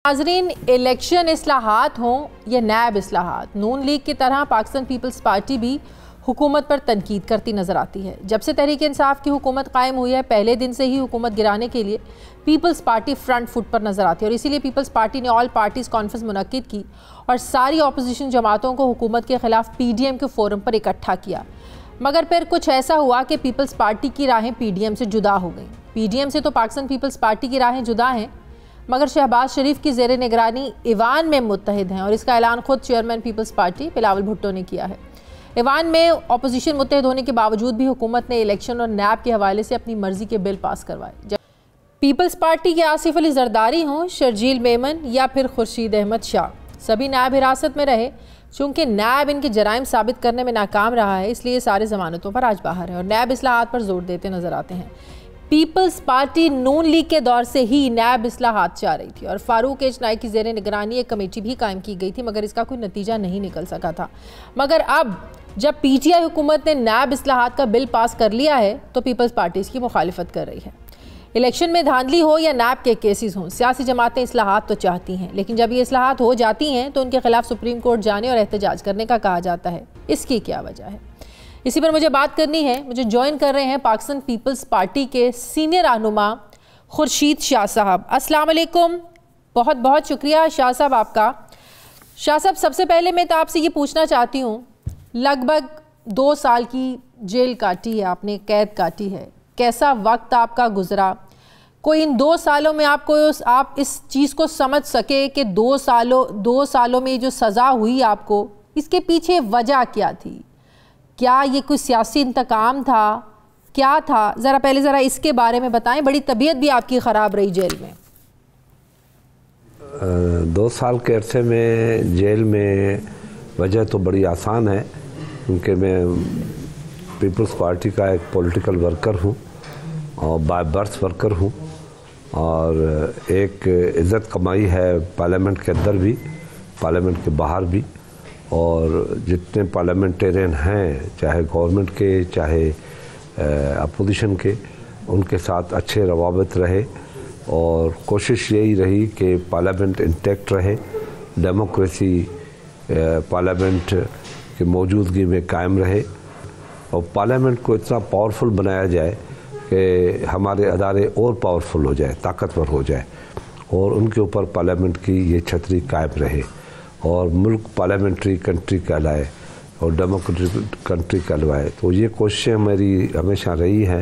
नाज़रीन, इलेक्शन इस्लाहात हों या नैब इस्लाहात, नून लीग की तरह पाकिस्तान पीपल्स पार्टी भी हुकूमत पर तनकीद करती नज़र आती है। जब से तहरीक इंसाफ की हुकूमत कायम हुई है, पहले दिन से ही हुकूमत गिराने के लिए पीपल्स पार्टी फ्रंट फुट पर नज़र आती है और इसीलिए पीपल्स पार्टी ने ऑल पार्टीज़ कॉन्फ्रेंस मुनक्किद की और सारी अपोजिशन जमातों को हुकूमत के ख़िलाफ़ PDM के फोरम पर इकट्ठा किया। मगर फिर कुछ ऐसा हुआ कि पीपल्स पार्टी की राहें PDM से जुदा हो गई। PDM से तो पाकिस्तान पीपल्स पार्टी की राहें जुदा हैं, मगर शहबाज शरीफ की ज़ेर निगरानी ईवान में मुत्तहिद हैं और इसका ऐलान खुद चेयरमैन पीपल्स पार्टी बिलावल भुट्टो ने किया है। ईवान में अपोजिशन मुत्तहिद होने के बावजूद भी हुकूमत ने इलेक्शन और नैब के हवाले से अपनी मर्जी के बिल पास करवाए। पीपल्स पार्टी के आसिफ अली जरदारी हों, शर्जील मेमन या फिर खुर्शीद अहमद शाह, सभी नैब हिरासत में रहे। चूँकि नैब इनके जराइम साबित करने में नाकाम रहा है, इसलिए सारे ज़मानतों पर आज बाहर है और नैब इस्लाहात पर जोर देते नजर आते हैं। पीपल्स पार्टी नून लीग के दौर से ही नैब इस्लाहात चाह रही थी और फारूक एचनाई की ज़ेर निगरानी एक कमेटी भी कायम की गई थी, मगर इसका कोई नतीजा नहीं निकल सका था। मगर अब जब PTI हुकूमत ने नैब इस्लाहात का बिल पास कर लिया है तो पीपल्स पार्टी इसकी मुखालिफत कर रही है। इलेक्शन में धांधली हो या नैब के केसेस हों, सियासी जमातें इस्लाहात तो चाहती हैं, लेकिन जब ये इस्लाहात हो जाती हैं तो उनके खिलाफ सुप्रीम कोर्ट जाने और एहतजाज करने का कहा जाता है। इसकी क्या वजह है, इसी पर मुझे बात करनी है। मुझे ज्वाइन कर रहे हैं पाकिस्तान पीपल्स पार्टी के सीनियर रहनुमा खुर्शीद शाह साहब। अस्सलाम वालेकुम, बहुत बहुत शुक्रिया शाह साहब आपका। शाह साहब, सबसे पहले मैं तो आपसे ये पूछना चाहती हूँ, लगभग 2 साल की जेल काटी है आपने, कैद काटी है, कैसा वक्त आपका गुजरा? कोई इन 2 सालों में आप इस चीज़ को समझ सके कि 2 सालों में जो सज़ा हुई आपको, इसके पीछे वजह क्या थी? क्या ये कोई सियासी इंतकाम था, क्या था? ज़रा इसके बारे में बताएं। बड़ी तबीयत भी आपकी ख़राब रही जेल में। 2 साल के अरसे में जेल में वजह तो बड़ी आसान है, क्योंकि मैं पीपल्स पार्टी का एक पॉलिटिकल वर्कर हूँ और बाय बर्थ वर्कर हूँ और एक इज़्ज़त कमाई है पार्लियामेंट के अंदर भी, पार्लियामेंट के बाहर भी। और जितने पार्लियामेंटेरियन हैं, चाहे गवर्नमेंट के चाहे अपोजिशन के, उनके साथ अच्छे रवाबत रहे और कोशिश यही रही कि पार्लियामेंट इंटैक्ट रहे, डेमोक्रेसी पार्लियामेंट की मौजूदगी में कायम रहे और पार्लियामेंट को इतना पावरफुल बनाया जाए कि हमारे अदारे और पावरफुल हो जाए, ताकतवर हो जाए और उनके ऊपर पार्लियामेंट की ये छतरी कायम रहे और मुल्क पार्लियामेंट्री कंट्री कहलाए और डेमोक्रेटिक कंट्री कहलवाए। तो ये कोशिशें मेरी हमेशा रही हैं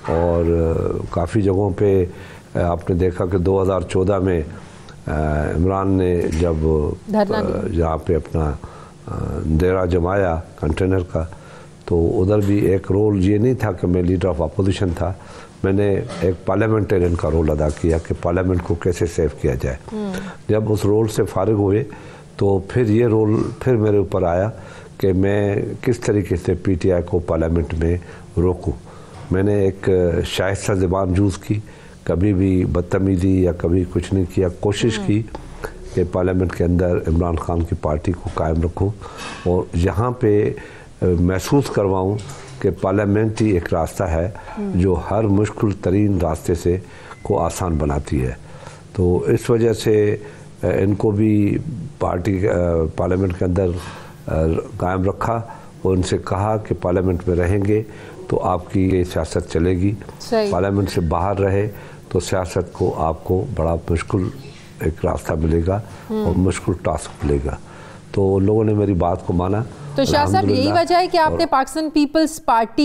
और काफ़ी जगहों पे आपने देखा कि 2014 में इमरान ने जब यहाँ पे अपना डेरा जमाया कंटेनर का, तो उधर भी एक रोल ये नहीं था कि मैं लीडर ऑफ अपोजिशन था, मैंने एक पार्लियामेंटेरियन का रोल अदा किया कि पार्लियामेंट को कैसे सेव किया जाए। जब उस रोल से फारिग हुए तो फिर ये रोल फिर मेरे ऊपर आया कि मैं किस तरीके से PTI को पार्लियामेंट में रोकूं। मैंने एक शाइस्ता ज़बान यूज़ की, कभी भी बदतमीज़ी या कभी कुछ नहीं किया, कोशिश की कि पार्लियामेंट के अंदर इमरान खान की पार्टी को कायम रखूं और यहाँ पे महसूस करवाऊं कि पार्लियामेंट ही एक रास्ता है जो हर मुश्किल तरीन रास्ते से को आसान बनाती है। तो इस वजह से इनको भी पार्लियामेंट के अंदर कायम रखा और उनसे कहा कि पार्लियामेंट में रहेंगे तो आपकी ये सियासत चलेगी, पार्लियामेंट से बाहर रहे तो सियासत को आपको बड़ा मुश्किल एक रास्ता मिलेगा और मुश्किल टास्क मिलेगा। तो लोगों ने मेरी बात को माना। तो शाह साहब, यही वजह है कि आपने पाकिस्तान पीपल्स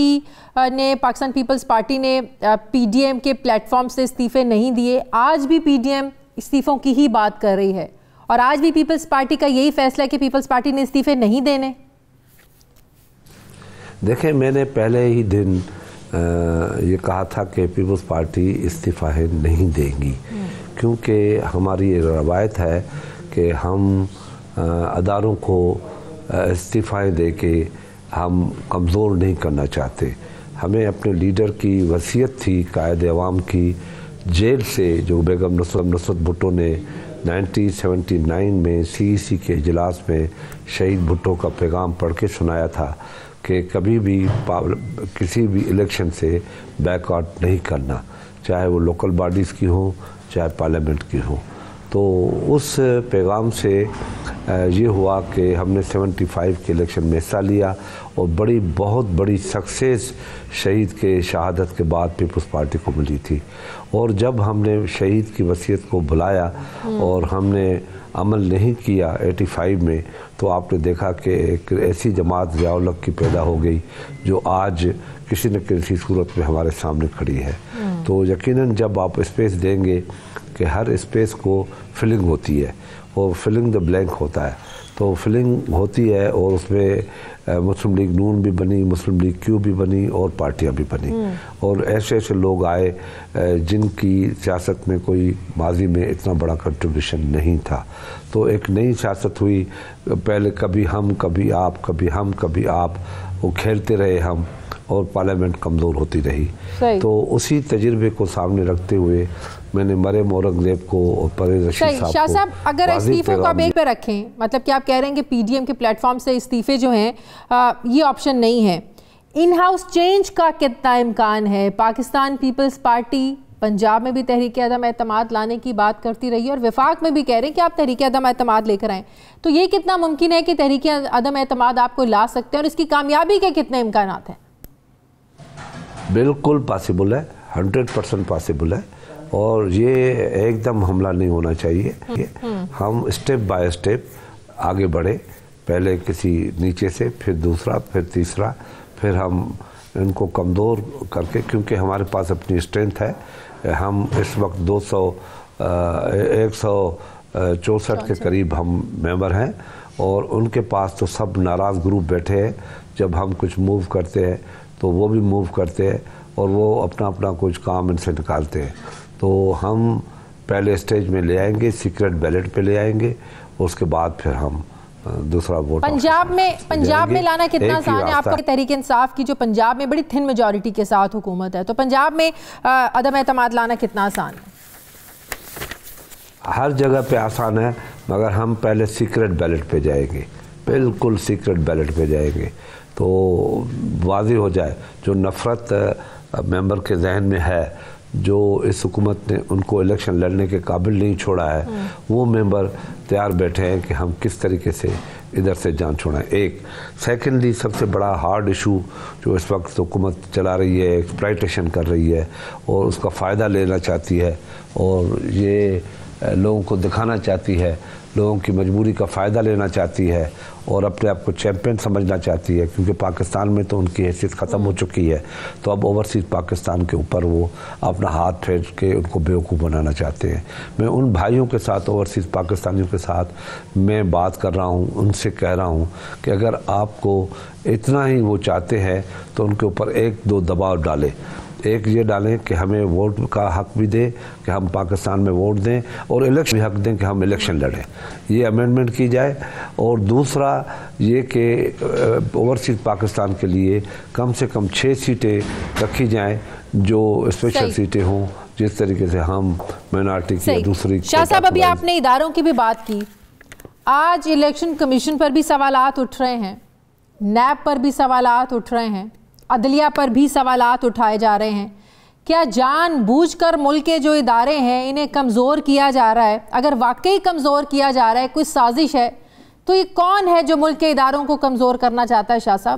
पार्टी ने PDM के प्लेटफॉर्म से इस्तीफे नहीं दिए। आज भी PDM इस्तीफों की ही बात कर रही है और आज भी पीपल्स पार्टी का यही फैसला है कि पीपल्स पार्टी ने इस्तीफे नहीं देने। देखें, मैंने पहले ही दिन ये कहा था कि पीपल्स पार्टी इस्तीफा नहीं देगी, क्योंकि हमारी ये रवायत है कि हम अदारों को इस्तीफ़ाएँ दे के हम कमज़ोर नहीं करना चाहते। हमें अपने लीडर की वसीयत थी कायद अवाम की, जेल से जो बेगम नुसरत भुट्टो ने 1979 में CEC के इजलास में शहीद भुट्टो का पैगाम पढ़ के सुनाया था कि कभी भी किसी भी इलेक्शन से बैकआउट नहीं करना, चाहे वो लोकल बॉडीज़ की हो चाहे पार्लियामेंट की हो। तो उस पैगाम से ये हुआ कि हमने 75 के इलेक्शन में हिस्सा लिया और बहुत बड़ी सक्सेस शहीद के शहादत के बाद पीपल्स पार्टी को मिली थी। और जब हमने शहीद की वसीयत को बुलाया और हमने अमल नहीं किया 85 में, तो आपने देखा कि एक ऐसी जमात ज़िया-उल-हक की पैदा हो गई जो आज किसी न किसी सूरत में हमारे सामने खड़ी है। तो यकीनन जब आप स्पेस देंगे कि हर स्पेस को फिलिंग होती है और फिलिंग द ब्लैंक होता है, तो फिलिंग होती है और उसमें मुस्लिम लीग नून भी बनी, मुस्लिम लीग क्यू भी बनी और पार्टियां भी बनी और ऐसे ऐसे लोग आए जिनकी सियासत में कोई माजी में इतना बड़ा कंट्रीब्यूशन नहीं था। तो एक नई सियासत हुई, पहले कभी हम कभी आप, कभी हम कभी आप, वो खेलते रहे हम और पार्लियामेंट कमज़ोर होती रही। तो उसी तजुर्बे को सामने रखते हुए मैंने मरियम औरंगज़ेब को और परवेज़ रशीद शाह साहब अगर इस्तीफों को आप एक पे रखें, मतलब कि आप कह रहे हैं कि पीडीएम के प्लेटफॉर्म से इस्तीफे जो हैं ये ऑप्शन नहीं है, इन हाउस चेंज का कितना इम्कान है? पाकिस्तान पीपल्स पार्टी पंजाब में भी तहरीक अदम एतमाद लाने की बात करती रही है और वफाक में भी कह रहे हैं कि आप तहरीक अदम एतमाद लेकर आएँ, तो ये कितना मुमकिन है कि तहरीक अदम एतमाद आपको ला सकते हैं और इसकी कामयाबी के कितने इम्कान हैं? बिल्कुल पॉसिबल है, 100% पॉसिबल है और ये एकदम हमला नहीं होना चाहिए। हम स्टेप बाय स्टेप आगे बढ़े, पहले किसी नीचे से, फिर दूसरा, फिर तीसरा, फिर हम इनको कमज़ोर करके, क्योंकि हमारे पास अपनी स्ट्रेंथ है। हम इस वक्त 164 के करीब हम मेंबर हैं और उनके पास तो सब नाराज़ ग्रुप बैठे हैं। जब हम कुछ मूव करते हैं तो वो भी मूव करते हैं और वो अपना अपना कुछ काम इनसे निकालते हैं। तो हम पहले स्टेज में ले आएंगे, सीक्रेट बैलेट पे ले आएंगे, उसके बाद फिर हम दूसरा वोट पंजाब में लाना कितना आसान है? आपका तहरीक इंसाफ की जो पंजाब में बड़ी थिन मेजॉरिटी के साथ हुकूमत है, तो पंजाब में अदम एतमाद लाना कितना आसान है? हर जगह पे आसान है, मगर हम पहले सीक्रेट बैलेट पे जाएंगे, बिल्कुल सीक्रेट बैलेट पे जाएंगे तो वाज़ेह हो जाए जो नफ़रत मेंबर के जहन में है, जो इस हुकूमत ने उनको इलेक्शन लड़ने के काबिल नहीं छोड़ा है, वो मेंबर तैयार बैठे हैं कि हम किस तरीके से इधर से जान छोड़ाएं। एक सेकेंडली सबसे बड़ा हार्ड इशू जो इस वक्त हुकूमत चला रही है, एक्सप्लॉयटेशन कर रही है और उसका फ़ायदा लेना चाहती है और ये लोगों को दिखाना चाहती है, लोगों की मजबूरी का फ़ायदा लेना चाहती है और अपने आप को चैम्पियन समझना चाहती है, क्योंकि पाकिस्तान में तो उनकी हैसियत ख़त्म हो चुकी है। तो अब ओवरसीज़ पाकिस्तान के ऊपर वो अपना हाथ फेर के उनको बेवकूफ़ बनाना चाहते हैं। मैं उन भाइयों के साथ, ओवरसीज़ पाकिस्तानियों के साथ मैं बात कर रहा हूँ, उनसे कह रहा हूँ कि अगर आपको इतना ही वो चाहते हैं तो उनके ऊपर 1-2 दबाव डालें। एक ये डालें कि हमें वोट का हक भी दें कि हम पाकिस्तान में वोट दें और इलेक्शन भी हक दें कि हम इलेक्शन लड़ें, ये अमेंडमेंट की जाए। और दूसरा ये कि ओवरसीज़ पाकिस्तान के लिए कम से कम 6 सीटें रखी जाएं जो स्पेशल सीटें हों, जिस तरीके से हम माइनॉरिटी की दूसरी। शाह साहब अभी आपने इदारों की भी बात की, आज इलेक्शन कमीशन पर भी सवालात उठ रहे हैं, नैब पर भी सवालात उठ रहे हैं, अदलिया पर भी सवालात उठाए जा रहे हैं। क्या जानबूझकर मुल्क के जो इदारे हैं इन्हें कमज़ोर किया जा रहा है? अगर वाकई कमज़ोर किया जा रहा है, कोई साजिश है, तो ये कौन है जो मुल्क के इदारों को कमज़ोर करना चाहता है? शाह साहब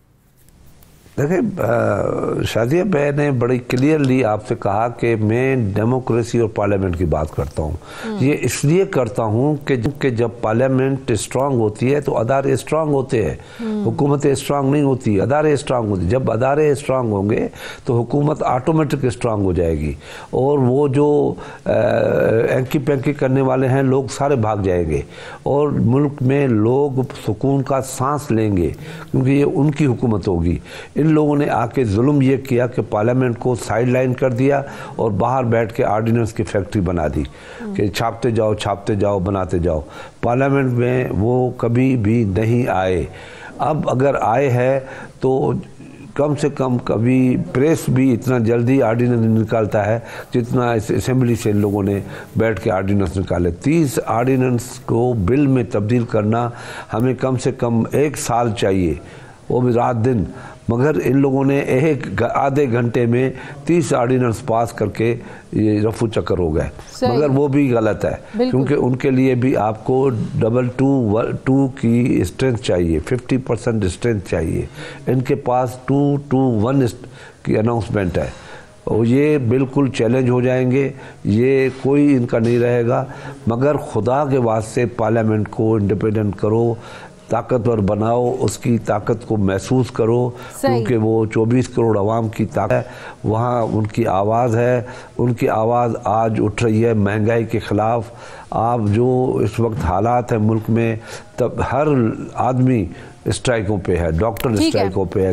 देखिए शादिया, मैंने बड़ी क्लियरली आपसे कहा कि मैं डेमोक्रेसी और पार्लियामेंट की बात करता हूँ। ये इसलिए करता हूँ कि जब पार्लियामेंट स्ट्रांग होती है तो अदारे स्ट्रांग होते हैं, हुकूमतें स्ट्रांग नहीं होती, अदारे स्ट्रांग होती। जब अदारे स्ट्रांग होंगे तो हुकूमत ऑटोमेटिक स्ट्रांग हो जाएगी और वो जो एंकी पैंकी करने वाले हैं लोग सारे भाग जाएंगे और मुल्क में लोग सुकून का सांस लेंगे, क्योंकि ये उनकी हुकूमत होगी। इन लोगों ने आके जुल्म ये किया कि पार्लियामेंट को साइड लाइन कर दिया और बाहर बैठ के ऑर्डिनेंस की फैक्ट्री बना दी कि छापते जाओ बनाते जाओ। पार्लियामेंट में वो कभी भी नहीं आए। अब अगर आए हैं तो कम से कम कभी प्रेस भी इतना जल्दी ऑर्डिनेंस निकालता है जितना इस असेंबली से इन लोगों ने बैठ के ऑर्डिनेंस निकाले। 30 ऑर्डिनेंस को बिल में तब्दील करना हमें कम से कम 1 साल चाहिए, वो भी रात दिन। मगर इन लोगों ने आधे घंटे में 30 ऑर्डिनेंस पास करके ये रफू चक्कर हो गए। मगर वो भी गलत है, क्योंकि उनके लिए भी आपको 2-2 की स्ट्रेंथ चाहिए, 50% स्ट्रेंथ चाहिए। इनके पास 2-1 की अनाउंसमेंट है और ये बिल्कुल चैलेंज हो जाएंगे, ये कोई इनका नहीं रहेगा। मगर खुदा के वास्ते पार्लियामेंट को इंडिपेंडेंट करो, ताकतवर बनाओ, उसकी ताकत को महसूस करो, क्योंकि वो 24 करोड़ आवाम की ताकत है, वहाँ उनकी आवाज़ है। उनकी आवाज़ आज उठ रही है महंगाई के ख़िलाफ़। आप जो इस वक्त हालात है मुल्क में, तब हर आदमी स्ट्राइकों पे है, डॉक्टर स्ट्राइकों पे है।